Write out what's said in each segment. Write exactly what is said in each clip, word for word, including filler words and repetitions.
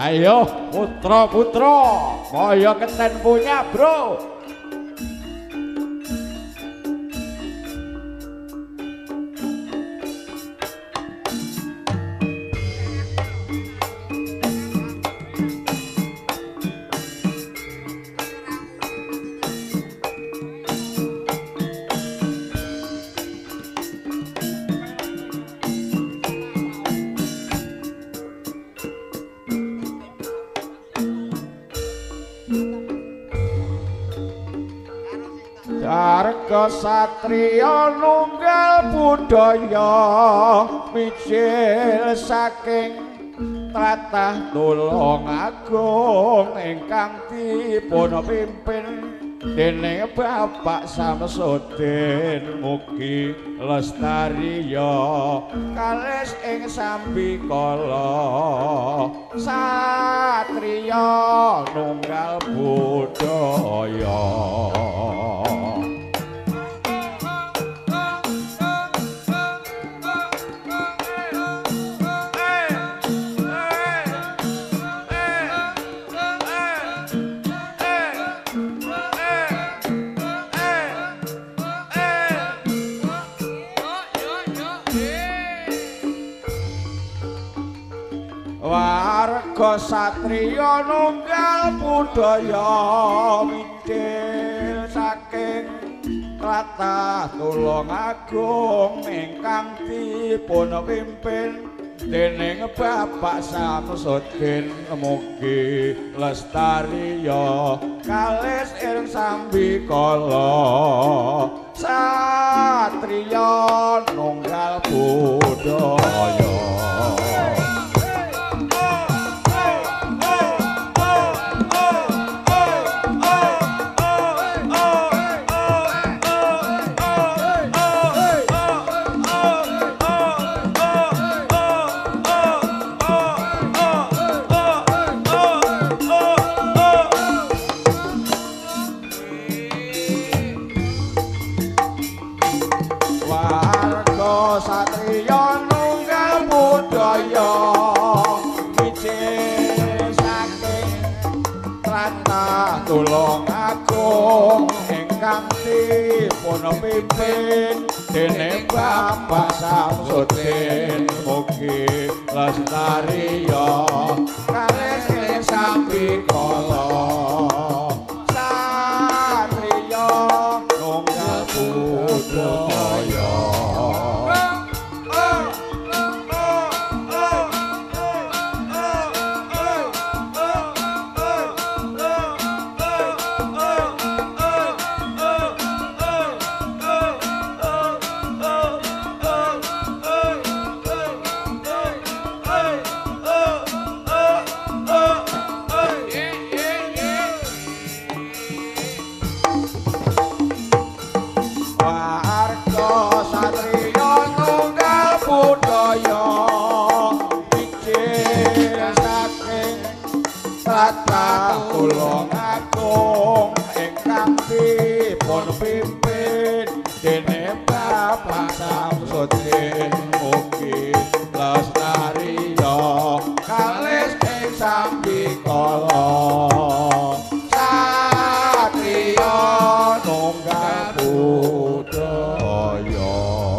Ayo putra-putra, kaya keten punya, Bro. Arga satriya nunggal budaya mijil saking tlatah tulung agung ingkang dipun pimpin dening Bapak Samsudin mugi lestariya kalis ing sambikala satriya nunggal budaya. Warga satriya nunggal budaya midil saking tlatah tulung agung ingkang dipun pimpin dening Bapak Samsudin mugi lestariya kalis ing sambikala satriya nunggal budaya. Tulung agung ingkang dipun pimpin dening Bapak Samsudin mugi lestariya kalis ing sambikala satriya nunggal budaya. Tulung agung ingkang dipun pimpin dening Bapak Samsudin mugi lestariya kalis ing sambikala satriya nunggal budaya.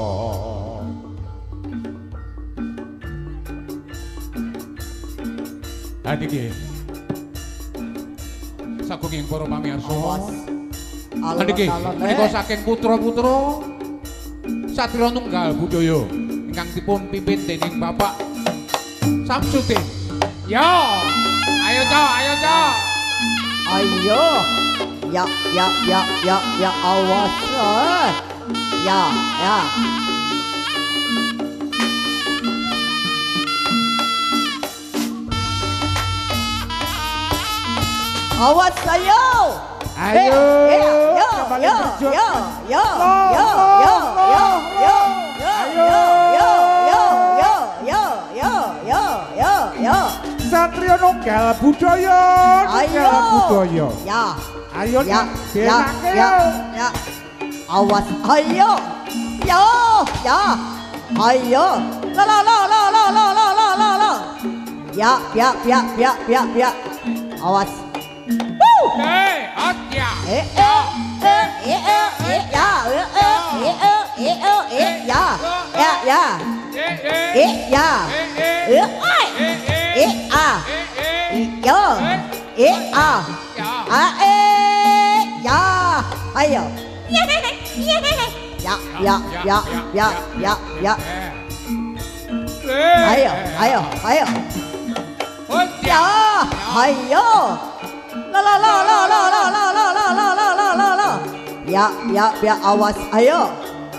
Adik sagunging para pamirsa niki menika saking putra-putra satriya nunggal budaya ingkang dipun pimpin dening Bapak Samsudin. Yo ayo cok ayo cok ayo ya ya ya ya ya awas ya ya awas ayo ayo yo yo yo yo yo yo yo yo yo yo yo yo yo yo yo yo yo yo satriya nunggal budaya nunggal budaya ya ayo ya ya ya ya awas ayo yo ya ayo la la la la la la la la la Ya, ya, ya, ya, ya, ya. Awas. Eh, atya. Eh, eh, eh, eh, eh, eh, ya, eh, eh, eh, eh, eh, eh, eh, ya, ya, ya. Eh, eh. Eh, ya. Eh, Eh, oi. Eh, ah. eh, Yo. Eh, ah. ya. Ah, eh, ya. Ayo. Ya, ya, ya, ya, ya, ya. Eh. Ayo, ayo, ayo. Atya. Ya, ayo. La la la la la la la la la la la la la la. Ya, ya, ya, awas, ayo.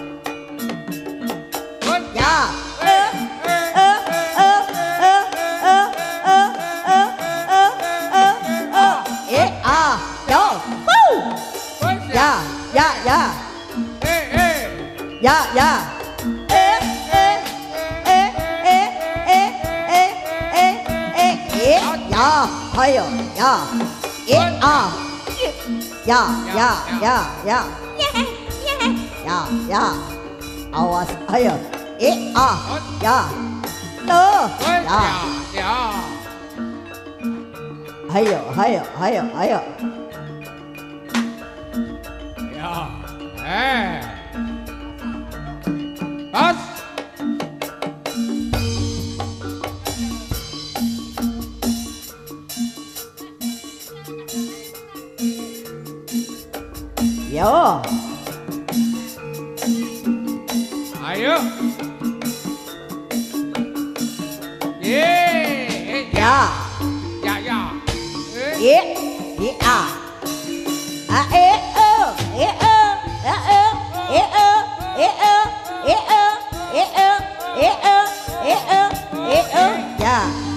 Ya. Eh, eh, eh, eh, eh, eh, eh, eh, eh, eh. Eh, ah, yo. Woo. Ya, ya, ya. Eh, eh. Ya, ya. Eh, eh, eh, eh, eh, eh, eh, eh, eh, ya, ayo, ya. Eh, ah. Ya, ya, ya, ya. Ya, ya. Awas, ayo. Eh, ah, ya. Lo, ya. Ya. Ayo, ayo, ayo, ayo. Ya. Eh. Pas. Yo. Ayo. Ye. Ya. Ya, ya. Eh. Eh, eh, ah. Ah, eh, oh, eh, oh, ah, oh, eh, oh, eh, oh, eh, oh, eh, oh, eh, oh, eh, oh, eh, oh, ya.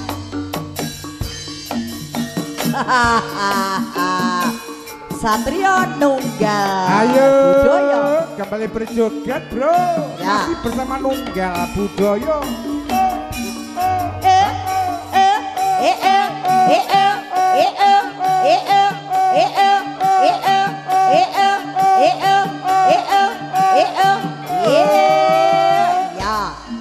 Satrio Nunggal Ayo, Budoyo. kembali berjoget bro. Ya. Masih bersama Nunggal Budoyo. Eh, eh, eh, eh, eh, eh, eh, eh, eh, eh, eh, eh, eh, eh, eh, eh, eh, eh, eh, eh, yeah, ya.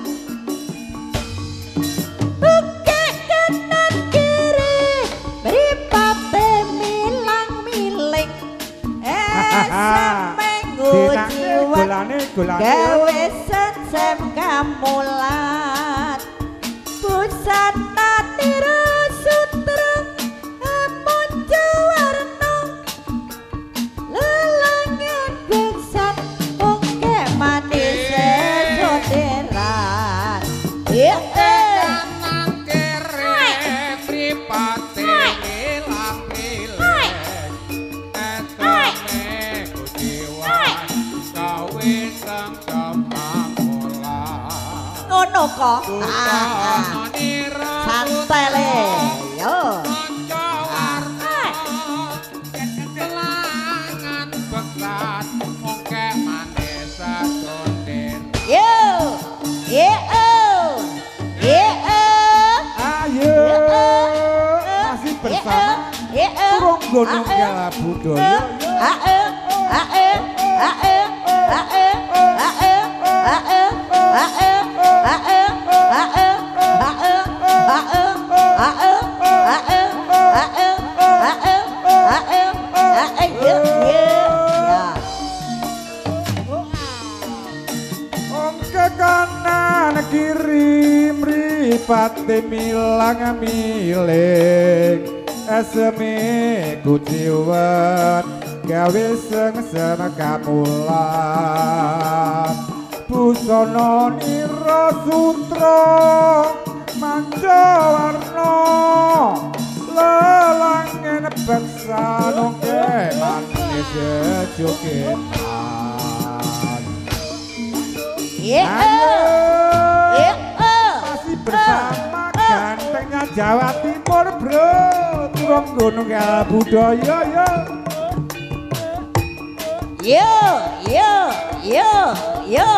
Buka kanan kiri, mripate milang-miling. Eh, semenggu Dinane jiwa golane golane. gawe sensem kamulat. Busana tiru sutra muncu warna lelangan besan oke manis soderan. Eh, eh. Kanan kiri mripate ilang-ilang. Etone kuciwan gawe sengkem kamulan. Ngono kok. Ah, santai le. Yo. Yo. Ye oh. Ye oh. Ayo, masih bersama Ye oh. Ronggo Nunggal Budoyo. Ah eh. Ah eh. Ah eh. Ah eh. Ah eh. Ah eh. Ah eh. Ah eh. Ah eh. Ah eh. Ah eh. Ah eh. Ah eh. Ah eh. Ah eh. Ah eh. Ah eh. Ye ye. Ya. Ongke kanan kiri mripate milang miling. Eseme kuciwan gawe sengsem kamulan. Busana nira sutra manca warna lelangen beksan oke manis jogetan. Ye oh. Ayo, Ye oh. masih bersama gantengnya Jawa Timur bro. Ronggo Nunggal Budoyo yo. Yo, yo, yo, yo.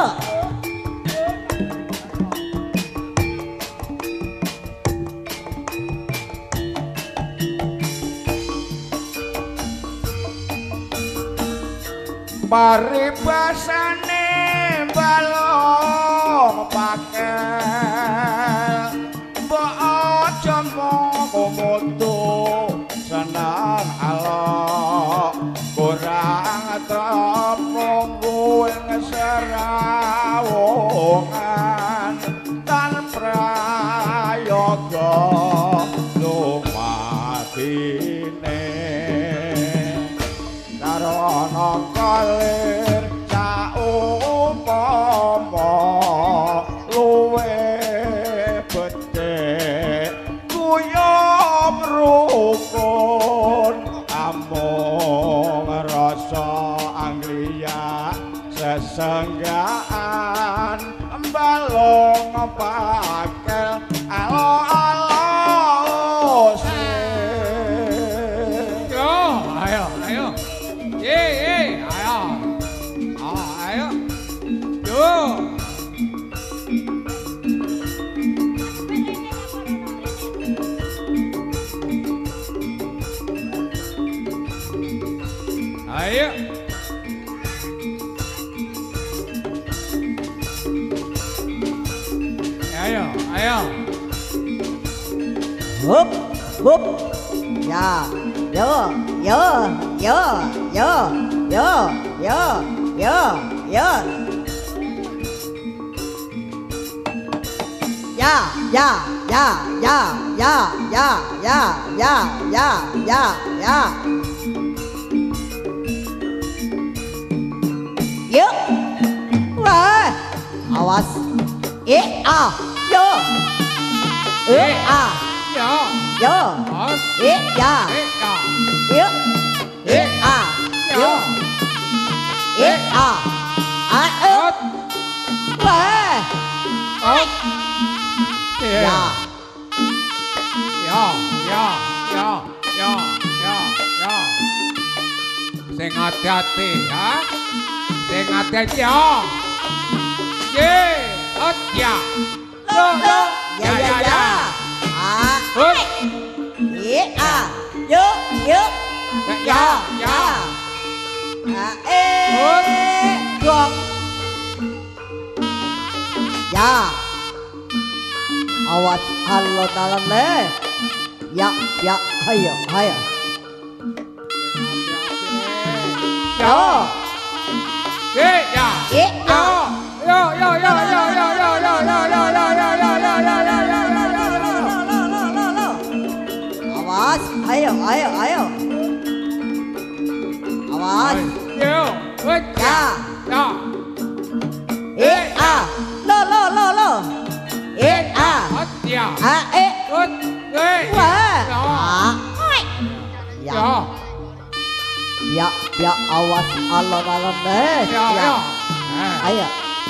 Paribasane balong pakel mbok aja mung rasa anglia sesenggaan balong pakel alo-alo yo ayo ayo ye ye ayo ah ayo yo ayo ayo ayo Hup, hup. Ya, yo, yo, yo, yo, yo, yo, yo, yo. Ya, ya, ya, ya, ya, ya, ya, ya, ya, ya, ya. Yuk. Wah. Awas. Eh, ah, yo. Eh, ah. yo Yo, os eh, ya, eh ya yuk, eh, ah, yo, eh, ah, ah, eh, ot weh, ot ya, ya ya ya ya ya ya ya sing hati-hati ya sing hati-hati ya ye ot ya lo, lo, ya, ya ya, ya ya, ah, ot eh, ah, yuk, yuk, ya ya ah, eh, gong, ya, awas alon-alon le, ya, ya, ayo, ayo, yo, ye ya eh, yo ah. yo yo yo yo yo yo yo yo yo yo yo yo yo yo yo Awas, ayo, ayo, ayo. Awas. yo ot ya ya Eh, ah. Lo, lo, lo, lo. Eh, ah. ot ya Ah, eh. ot eh Wah. ya Ah. ya Ya, ya, ya, awas alon-alon deh. ya ya Ayo.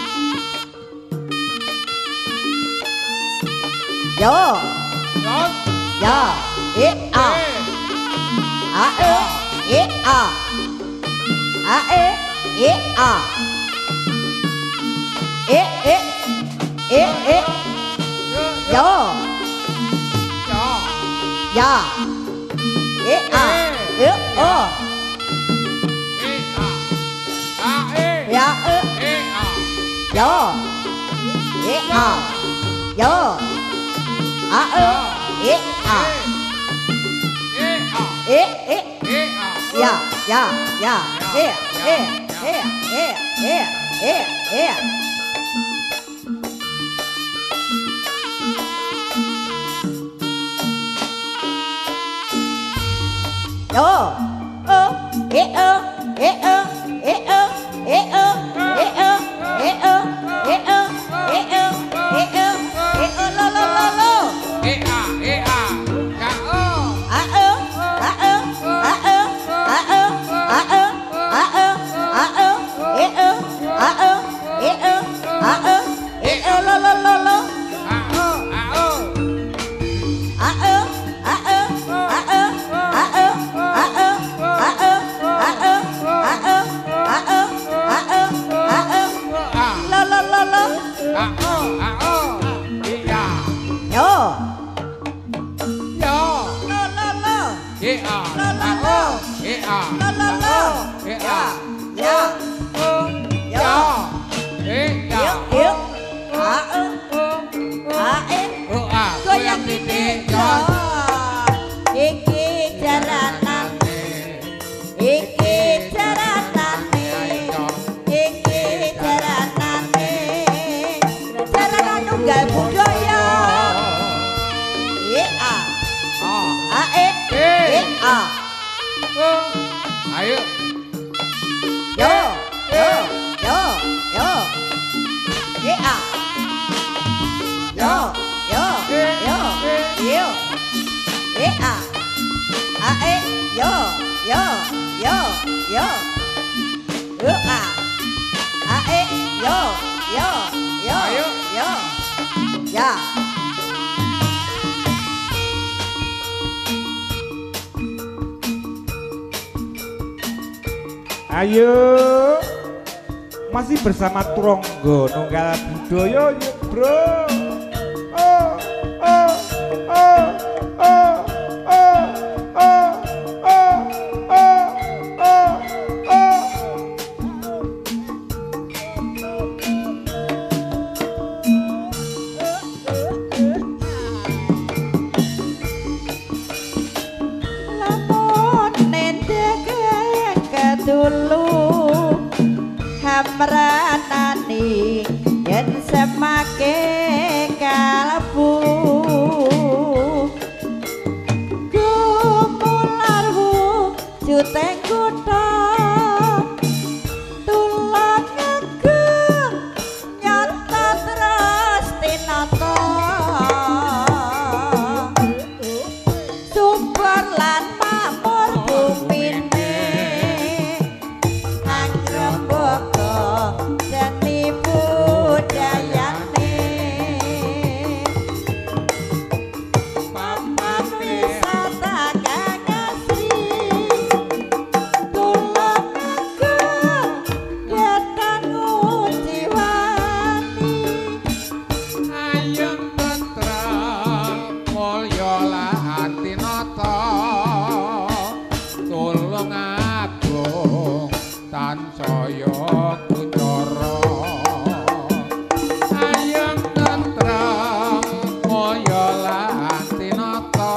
Yo, ot ya. Eh, ah. Ah, eh. Eh, ah. Ah, eh. Eh, ah. Eh, eh. Eh, eh. Yo, ya ya. Eh, ah. Eh, oh. eh ah ah eh Ya, eh. eh ah Yo. Eh, ah. Yo. Ah, eh. Eh, ah. eh ah Eh, eh. eh ah Ya, ya, ya. Eh, eh, eh, eh, eh, eh, eh. Yo. Oh. Eh, oh. Eh, oh. Eh, oh. Eh, oh. Eh, oh. Eh, oh. Eh, oh. Eh, oh. Eh, oh. Eh, oh. Lo, lo, lo, lo. eh ah eh ah ya oh Ah, oh. Ah, oh. Ah, oh. Ah, oh. Ah, oh. Ah, oh. Ah, oh. Eh, oh. Ah, oh. Eh, oh. Ah, oh. Eh, oh. Lo, lo, lo, lo. ah oh ah oh Ah, oh. Ah, oh. Ah, oh. Ah, oh. Ah, oh. Ah, oh. Ah, oh. Ah, oh. Ah, oh. Ah, oh. Ah, oh. ah Lo, lo, lo, lo. ah oh ah oh iya Yo. yo Lo, lo, lo. eh ah Lo, lo, ah lo. oh eh ah Lo, lo, lo. eh Ya, ah ya. oh ya eh ya Yuk, yuk. Ah, oh. Ah, eh. oh ah Goyang titik yo. Iki jaranane. Iki jaranane. Iki jaranane. Jaranan nunggal budaya. Eh, ah. ah Ah, eh. Eh, ah. oh ayo Yo, yo, yo, yo. Eh, ah. Yo, yo, yo, yo. Eh, ah. Ah, eh. Yo, yo. yo yo yo ah ah eh yo yo yo Ayo. yo ya Ayo, masih bersama Turangga Nunggal Budaya yuk bro. Oh, oh, oh, oh, oh, oh, oh, oh, oh, oh. lamun nendeke kedulu hamranani yen semake kalbu gumularwu juteng kutha tulang ngegeng nyata terus tinata sumber lan makmur bumine angrembaka seni budayane papan wisata kang asri tulang ngegeng getan ujiwani Ayem tentrem mulya lan tinata tulung agung tansaya kuncara Ayem tentrem mulya lan tinata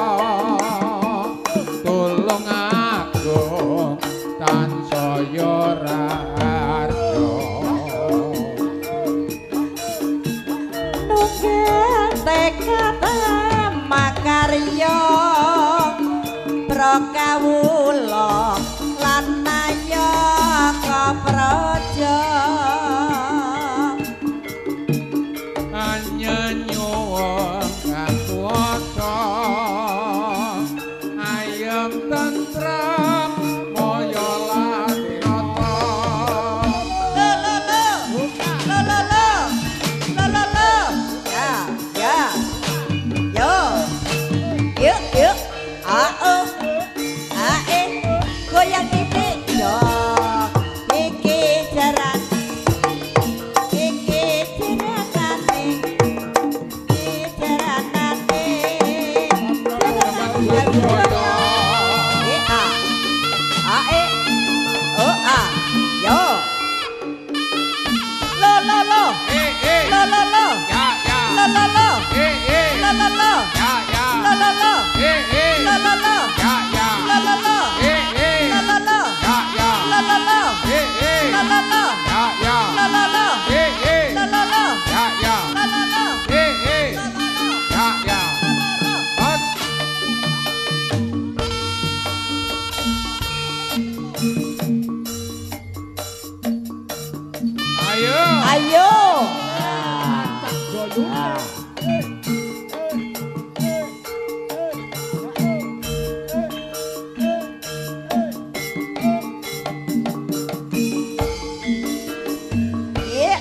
tulung agung tansaya rarya nunggil tekad makarya prakawula lan nayaka praja anyanyuwun katuwata ayem tentrem moyo latinata lo lo lo lo lo lo lo lo lo ya ya yo yuk yuk ah oh ah eh goyang titik yo iki jaran iki jaranane iki jaranane jaranane eh ah ah eh oh ah yo lo lo lo eh eh lo lo lo ya ya lo lo lo eh eh lo lo lo ya ya lo lo lo eh eh lo lo lo ya ya lo lo lo eh eh lo lo lo ya ya lo lo lo eh eh lo lo lo ya ya lo lo lo eh eh lo lo lo ya ya lo lo lo eh eh lo lo lo ya ya Hot. Ayo ayo yeah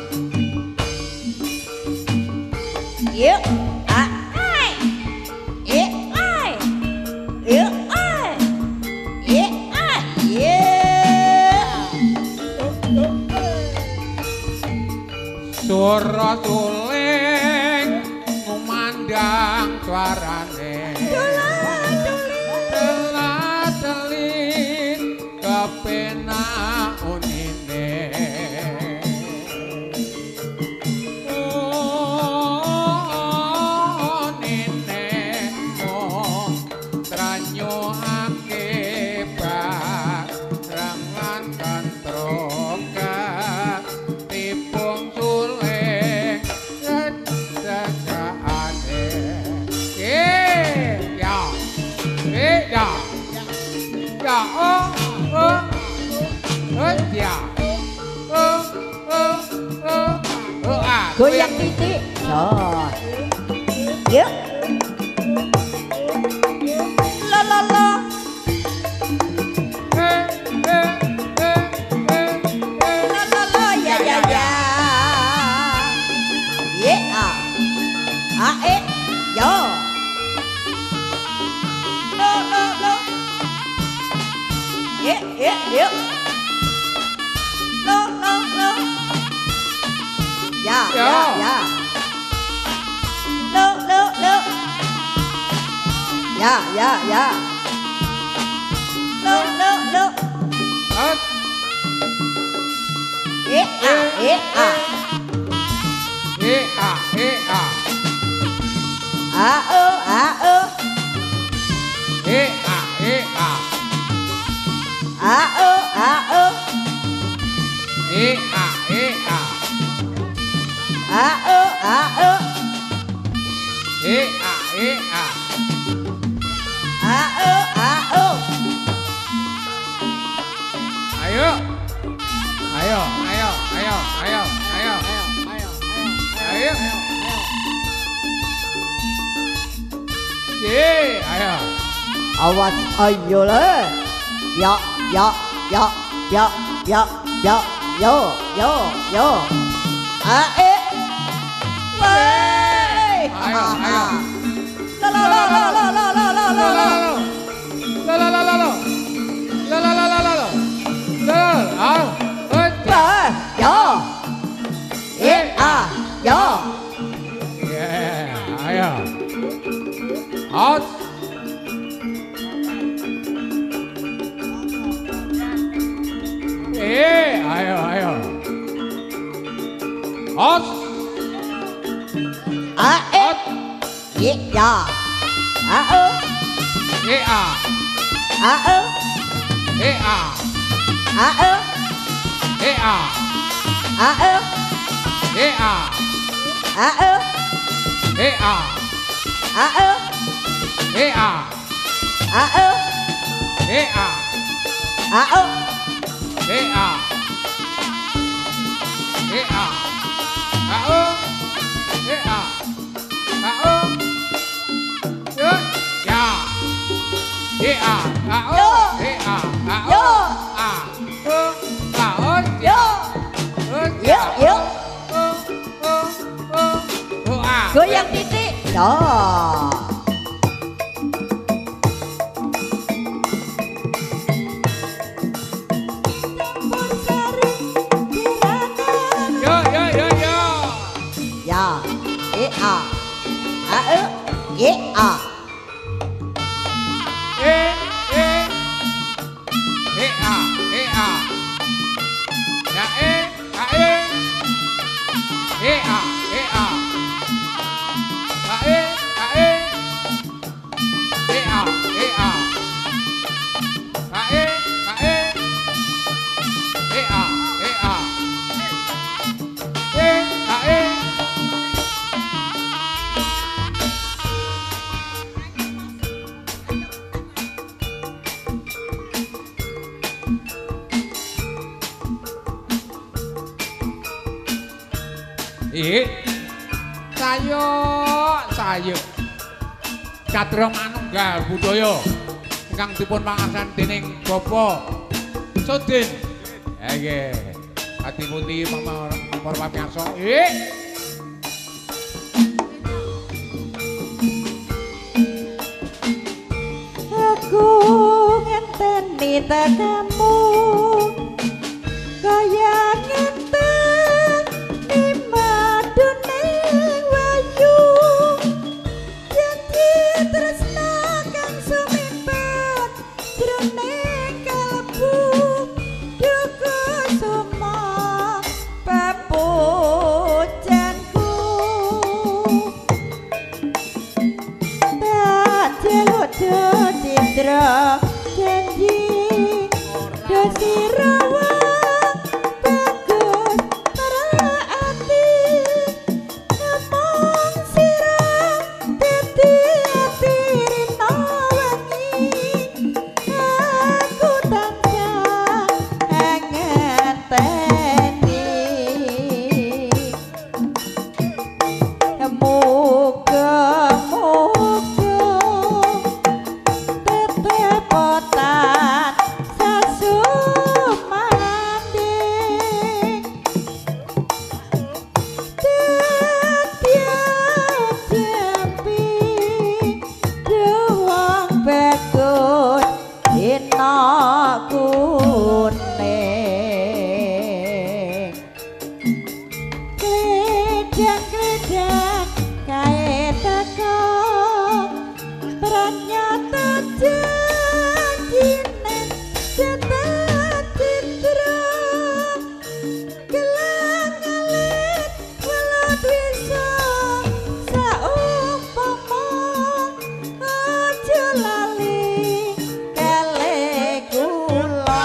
yeah ah ai yeah ai yeah ai yeah ai yeah Sura tuling ngumandang suarane telat-telit kepenak unine unine mong tranyuhake barengan kantroka tipung tuling dadakane eh ya eh ya ya oh oh oh ya oh oh oh oh ah goyang titik oh yuk lo lo lo eh eh, eh, yuk. Lo, lo, lo. Ya, ya, ya. Lo, lo, lo. Ya, ya, ya. Lo, lo, lo. Hot. Eh, ah, eh, ah. Eh, ah, eh, ah. Ah, oh, ah, oh. Eh, ah, eh, ah. Ah, oh, ah, oh. Eh, ah, eh, ah. Ah, oh, ah, oh. Eh, ah, eh, ah. Ah, oh, ah, oh. Ayo. Ayo, ayo, ayo, ayo, ayo. Ayo. Ye, ayo. Awas, ayo le. Ya, ya, ya, ya, ya, ya, yo, yo, yo. Ah, eh. Wey. Ayo, ayo. La la la la la la la la la la. La la la la la. La la la la la la. La, ah. Ba, yo. Eh, ah, yo. Yeah, ayo. Out. Eh, ayo, ayo. Out. Ah, eh. Ye, ya. Ah, oh. Eh, ah. Ah, oh. Eh, ah. Ah, oh. Eh, ah. Ah, oh. Eh, ah. Ah, oh. Eh, ah. Ah, oh. Eh, ah. Ah, oh. Eh, ah. Ah, oh. Eh, ah. Eh, ah. Ah, oh. Eh, ah. Ah, oh. Yo. Ya. Eh, ah. Ah, oh. Eh, ah. Ah, Yo. oh. Ah. Oh. Ah, oh. Yo. Oh, Yo, ya. yo. Oh, oh, oh. Oh, ah. Goyang titik. Yo. Yo, yo, yo, yo. Ya. Eh, ah. Ah, oh. Ye, ah. Eh, eh. Eh, ah. Eh, ah. Ya, eh. Ah, eh. Eh, ah. Eh, ah. Ah, eh. Ah, eh. Eh, ah. Eh, ah. Ah, eh. Ah, eh. Eh, ah. Eh, ah. Eh, ah, eh. Eh, sayo, sayo. Katro manunggal budaya ingkang dipun pangasan dening Bapak Sudin. Nggih. Ati pundi mama para pamirsa. Eh. Aku ngenteni tekamu kaya ngenteni maduning wayu janji tresna kang sumipat jroning kalbu duka sama papujanku tak jaluk citra janji dosirawa bagus meraati ngomong sirah dadi ati rina wangi aku tansah ngeteni muga-muga tetepotan sasuman kuning Gledang-gledang kae teko ternyata janjine datang citra gelang-gelit welut bisa saumpama aja lali kele kula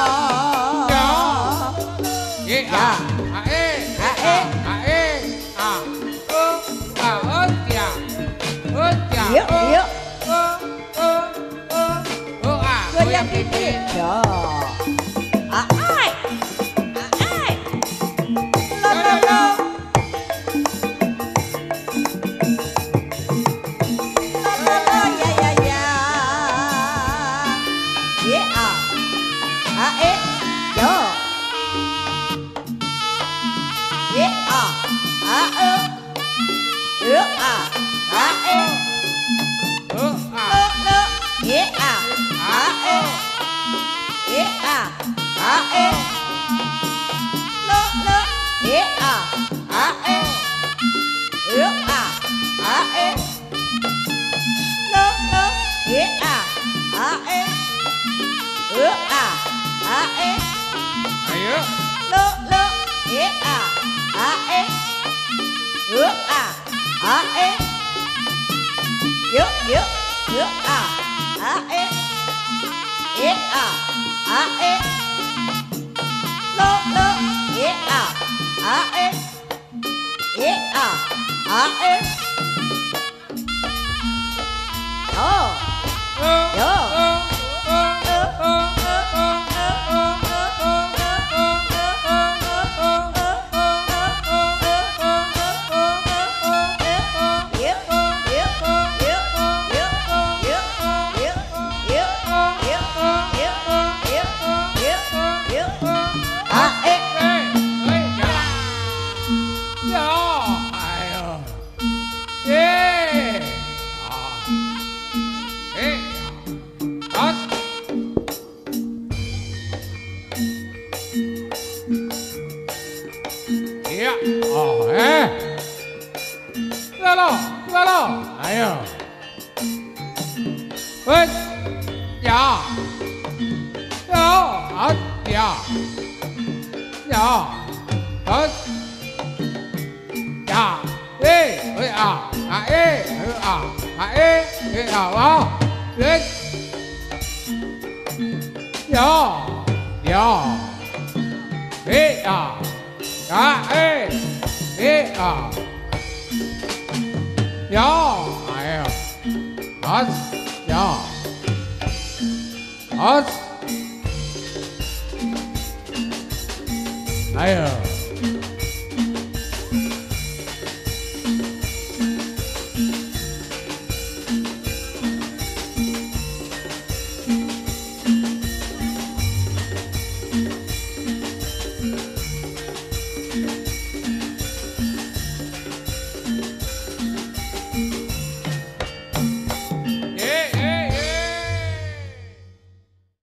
ye a a e a e a e a o a o ya o ya yuk yuk o o o o a goyang titik yo ai ai lo lo lo lo lo ya ya ya ye a a e yo ye a a e ư a a e o a lo lo ye a a e ye a a e lo lo ye a a e ư a a e lo lo ye a a e ư a a e ayo lo lo ye a a e ư a a e yo yo yo a a e ye a a e lo lo ye a a e ye a a e oh yo oh eh Lalo, lalo, ayo. Wes, ya, ya, at, ya, ya, at, ya, eh, eh, ah, ah, eh, eh, ah, ah, eh, eh, ah, ah, wes, ya, ya, eh, ah, ah, eh, eh, ah. Ya, ayo. As, ya. As. Ayo.